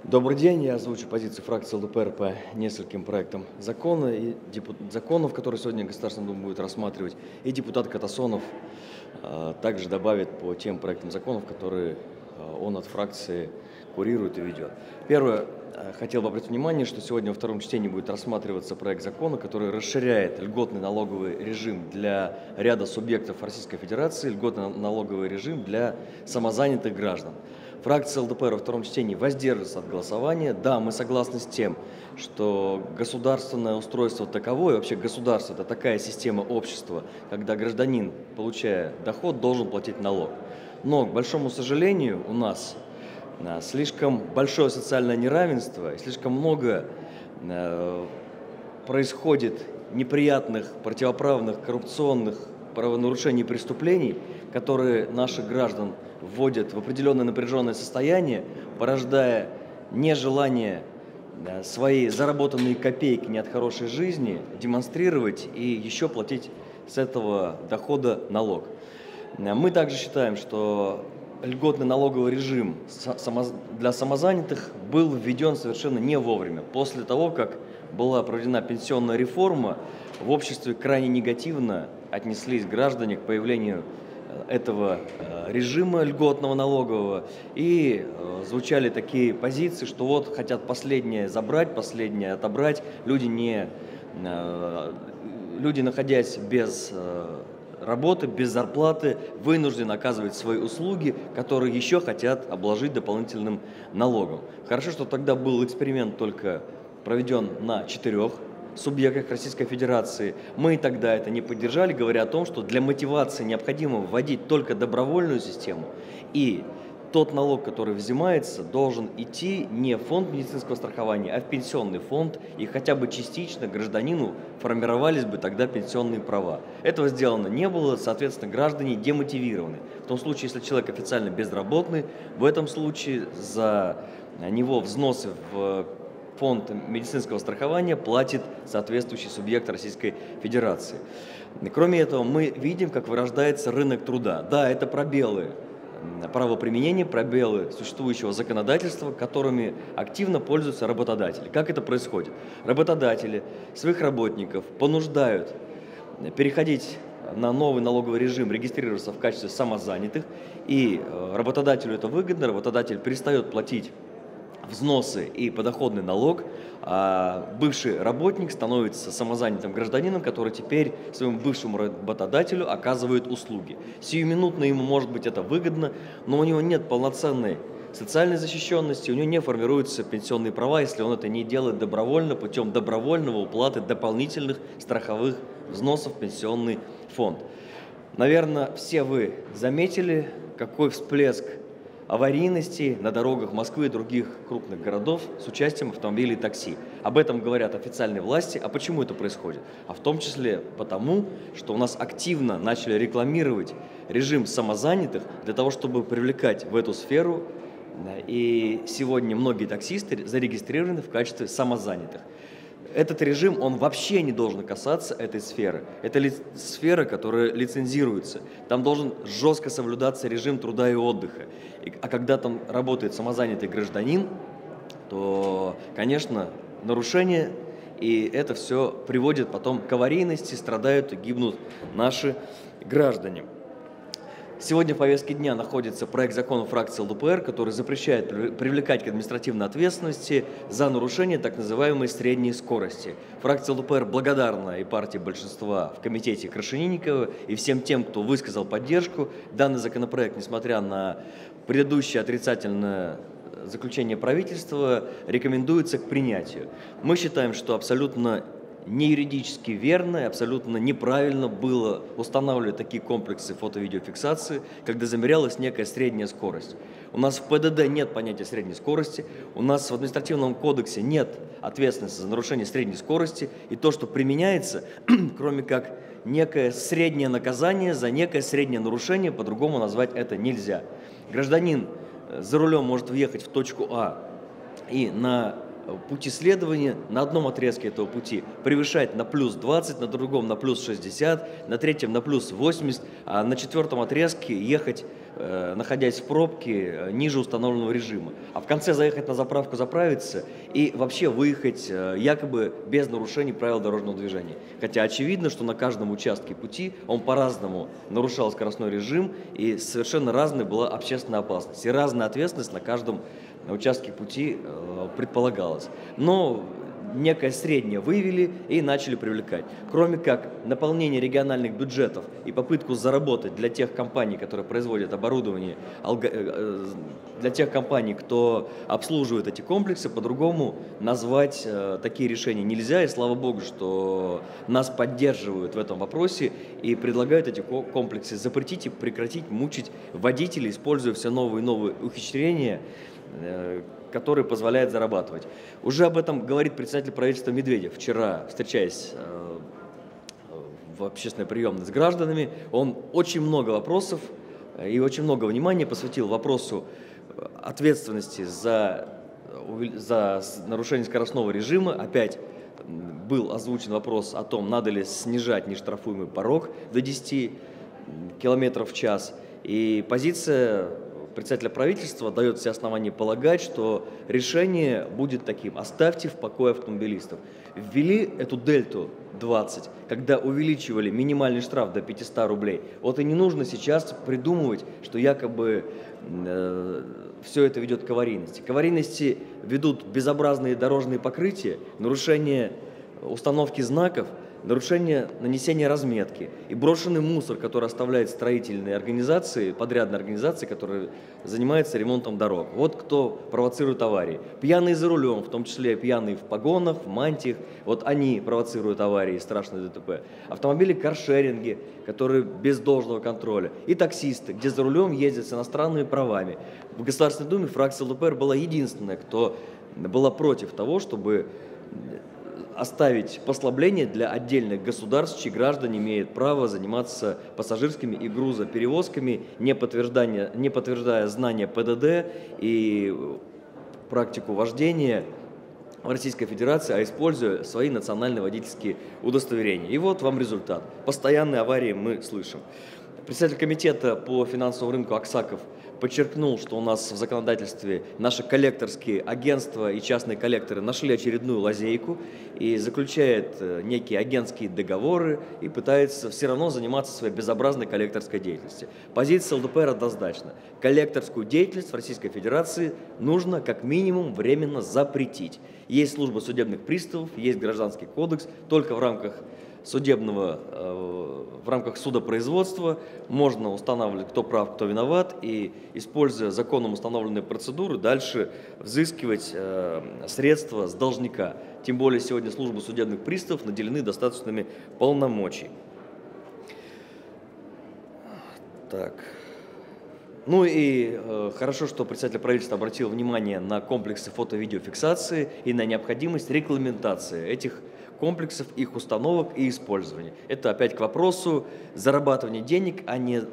Добрый день, я озвучу позицию фракции ЛДПР по нескольким проектам закона и законов, которые сегодня Государственная Дума будет рассматривать, и депутат Катасонов также добавит по тем проектам законов, которые он от фракции курирует и ведет. Первое, хотел бы обратить внимание, что сегодня во втором чтении будет рассматриваться проект закона, который расширяет льготный налоговый режим для ряда субъектов Российской Федерации, льготный налоговый режим для самозанятых граждан. Фракция ЛДПР во втором чтении воздержится от голосования. Да, мы согласны с тем, что государственное устройство таковое, вообще государство – это такая система общества, когда гражданин, получая доход, должен платить налог. Но, к большому сожалению, у нас слишком большое социальное неравенство, слишком много происходит неприятных, противоправных, коррупционных правонарушений и преступлений, которые наших граждан вводят в определенное напряженное состояние, порождая нежелание свои заработанные копейки не от хорошей жизни демонстрировать и еще платить с этого дохода налог. Мы также считаем, что льготный налоговый режим для самозанятых был введен совершенно не вовремя. После того, как была проведена пенсионная реформа, в обществе крайне негативно отнеслись граждане к появлению этого режима льготного налогового, и звучали такие позиции, что вот хотят последнее забрать, последнее отобрать. Люди, находясь без работы, без зарплаты, вынуждены оказывать свои услуги, которые еще хотят обложить дополнительным налогом. Хорошо, что тогда был эксперимент только проведен на 4 субъектах Российской Федерации. Мы тогда это не поддержали, говоря о том, что для мотивации необходимо вводить только добровольную систему, и тот налог, который взимается, должен идти не в фонд медицинского страхования, а в пенсионный фонд, и хотя бы частично гражданину формировались бы тогда пенсионные права. Этого сделано не было, соответственно, граждане демотивированы. В том случае, если человек официально безработный, в этом случае за него взносы в фонд медицинского страхования платит соответствующий субъект Российской Федерации. Кроме этого, мы видим, как вырождается рынок труда. Да, это пробелы правоприменения, пробелы существующего законодательства, которыми активно пользуются работодатели. Как это происходит? Работодатели своих работников понуждают переходить на новый налоговый режим, регистрироваться в качестве самозанятых, и работодателю это выгодно, работодатель перестает платить взносы и подоходный налог, а бывший работник становится самозанятым гражданином, который теперь своему бывшему работодателю оказывает услуги. Сиюминутно ему, может быть, это выгодно, но у него нет полноценной социальной защищенности, у него не формируются пенсионные права, если он это не делает добровольно, путем добровольного уплаты дополнительных страховых взносов в пенсионный фонд. Наверное, все вы заметили, какой всплеск аварийности на дорогах Москвы и других крупных городов с участием автомобилей и такси. Об этом говорят официальные власти. А почему это происходит? А в том числе потому, что у нас активно начали рекламировать режим самозанятых для того, чтобы привлекать в эту сферу. И сегодня многие таксисты зарегистрированы в качестве самозанятых. Этот режим, он вообще не должен касаться этой сферы. Это сфера, которая лицензируется. Там должен жестко соблюдаться режим труда и отдыха. А когда там работает самозанятый гражданин, то, конечно, нарушение, и это все приводит потом к аварийности, страдают и гибнут наши граждане. Сегодня в повестке дня находится проект закона фракции ЛДПР, который запрещает привлекать к административной ответственности за нарушение так называемой средней скорости. Фракция ЛДПР благодарна и партии большинства в комитете Крашенинникова, и всем тем, кто высказал поддержку. Данный законопроект, несмотря на предыдущее отрицательное заключение правительства, рекомендуется к принятию. Мы считаем, что абсолютно не юридически верно и абсолютно неправильно было устанавливать такие комплексы фото-видеофиксации, когда замерялась некая средняя скорость. У нас в ПДД нет понятия средней скорости, у нас в административном кодексе нет ответственности за нарушение средней скорости, и то, что применяется, кроме как некое среднее наказание за некое среднее нарушение, по-другому назвать это нельзя. Гражданин за рулем может въехать в точку А и на пути следования на одном отрезке этого пути превышать на плюс 20, на другом на плюс 60, на третьем на плюс 80, а на четвертом отрезке ехать находясь в пробке ниже установленного режима. А в конце заехать на заправку, заправиться и вообще выехать якобы без нарушений правил дорожного движения. Хотя очевидно, что на каждом участке пути он по-разному нарушал скоростной режим, и совершенно разная была общественная опасность. И разная ответственность на каждом участке пути предполагалась. Но некое среднее вывели и начали привлекать. Кроме как наполнение региональных бюджетов и попытку заработать для тех компаний, которые производят оборудование, для тех компаний, кто обслуживает эти комплексы, по-другому назвать такие решения нельзя. И слава богу, что нас поддерживают в этом вопросе и предлагают эти комплексы запретить и прекратить мучить водителей, используя все новые и новые ухищрения, который позволяет зарабатывать. Уже об этом говорит председатель правительства Медведев. Вчера, встречаясь в общественной приемной с гражданами, он очень много вопросов и очень много внимания посвятил вопросу ответственности за нарушение скоростного режима. Опять был озвучен вопрос о том, надо ли снижать нештрафуемый порог до 10 км в час. И позиция председателя правительства дает все основания полагать, что решение будет таким: оставьте в покое автомобилистов. Ввели эту дельту 20, когда увеличивали минимальный штраф до 500 рублей. Вот и не нужно сейчас придумывать, что якобы все это ведет к аварийности. К аварийности ведут безобразные дорожные покрытия, нарушение установки знаков, нарушение нанесения разметки и брошенный мусор, который оставляют строительные организации, подрядные организации, которые занимаются ремонтом дорог. Вот кто провоцирует аварии. Пьяные за рулем, в том числе пьяные в погонах, в мантиях, вот они провоцируют аварии, страшные ДТП. Автомобили каршеринги, которые без должного контроля. И таксисты, где за рулем ездят с иностранными правами. В Государственной Думе фракция ЛДПР была единственная, кто была против того, чтобы оставить послабление для отдельных государств, чьи граждане имеют право заниматься пассажирскими и грузоперевозками, не подтверждая знания ПДД и практику вождения в Российской Федерации, а используя свои национальные водительские удостоверения. И вот вам результат. Постоянные аварии мы слышим. Председатель комитета по финансовому рынку Аксаков подчеркнул, что у нас в законодательстве наши коллекторские агентства и частные коллекторы нашли очередную лазейку и заключает некие агентские договоры и пытается все равно заниматься своей безобразной коллекторской деятельностью. Позиция ЛДПР однозначна. Коллекторскую деятельность в Российской Федерации нужно как минимум временно запретить. Есть служба судебных приставов, есть Гражданский кодекс, только в рамках в рамках судопроизводства можно устанавливать, кто прав, кто виноват, и, используя законом установленные процедуры, дальше взыскивать средства с должника. Тем более сегодня службы судебных приставов наделены достаточными полномочиями. Так. Ну и хорошо, что председатель правительства обратил внимание на комплексы фото-видеофиксации и на необходимость регламентации этих комплексов, их установок и использования. Это опять к вопросу зарабатывания денег, а не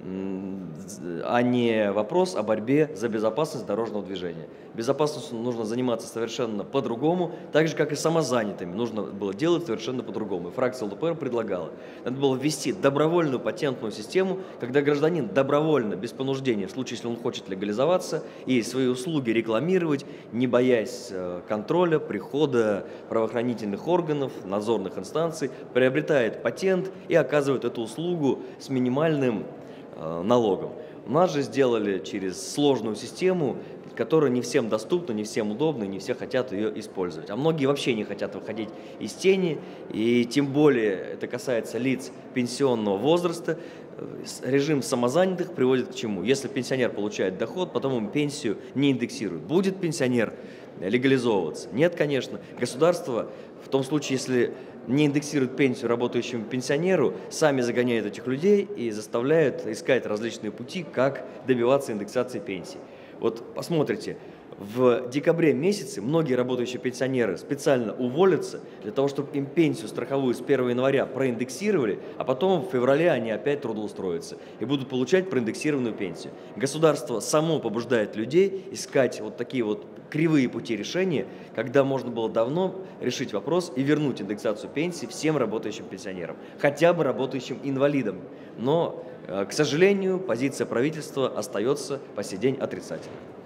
вопрос о борьбе за безопасность дорожного движения. Безопасностью нужно заниматься совершенно по-другому, так же, как и самозанятыми нужно было делать совершенно по-другому. И фракция ЛДПР предлагала. Надо было ввести добровольную патентную систему, когда гражданин добровольно, без понуждения, в случае, если он хочет легализоваться и свои услуги рекламировать, не боясь контроля, прихода правоохранительных органов, надзорных инстанций, приобретает патент и оказывает эту услугу с минимальным налогом. У нас же сделали через сложную систему, которая не всем доступна, не всем удобна, не все хотят ее использовать. А многие вообще не хотят выходить из тени, и тем более это касается лиц пенсионного возраста. Режим самозанятых приводит к чему? Если пенсионер получает доход, потом ему пенсию не индексируют. Будет пенсионер легализовываться? Нет, конечно. Государство, в том случае, если не индексируют пенсию работающему пенсионеру, сами загоняют этих людей и заставляют искать различные пути, как добиваться индексации пенсии. Вот посмотрите, в декабре месяце многие работающие пенсионеры специально уволятся для того, чтобы им пенсию страховую с 1 января проиндексировали, а потом в феврале они опять трудоустроятся и будут получать проиндексированную пенсию. Государство само побуждает людей искать вот такие вот кривые пути решения, когда можно было давно решить вопрос и вернуть индексацию пенсии всем работающим пенсионерам, хотя бы работающим инвалидам. но, к сожалению, позиция правительства остается по сей день отрицательной.